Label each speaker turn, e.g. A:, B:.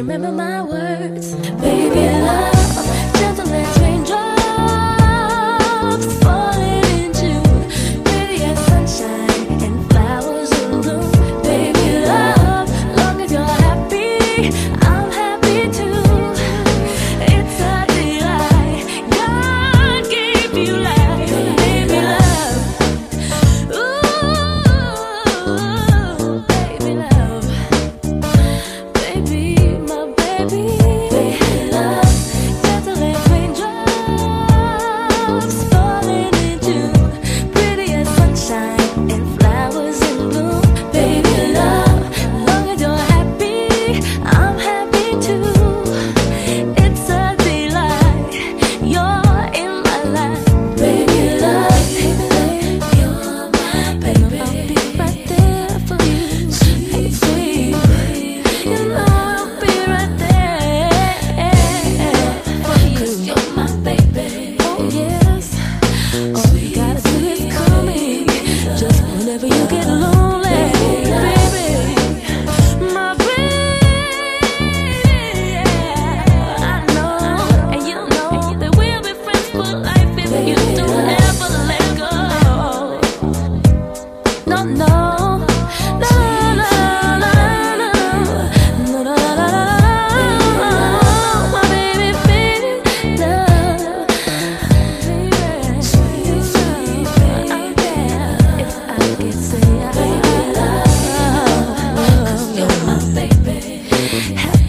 A: remember my words. Baby love, gentle as raindrops falling into pretty as sunshine and flowers in bloom. Baby love, long as you're happy, I'm happy too. It's a delight, God gave you life. Baby love, ooh, baby love, baby, my baby. Baby love, gentle as raindrops falling into pretty as sunshine and flowers in bloom. Baby love, long as you're happy, I'm happy too. It's a delight, you're in my life. Baby love, you're my baby. I'll be right there for you. Hey, sweet, you know I'll be right there for you. 'Cause you're my baby. Oh yes, all you gotta do is call me just whenever you get lonely, baby. My baby, yeah. I know, and you know that we'll be friends for life if you don't ever let go. No, no, no, no, no, no, no, no, no, my baby, baby, love, baby, sweet, sweet, if I could say I love, 'cause you're my baby.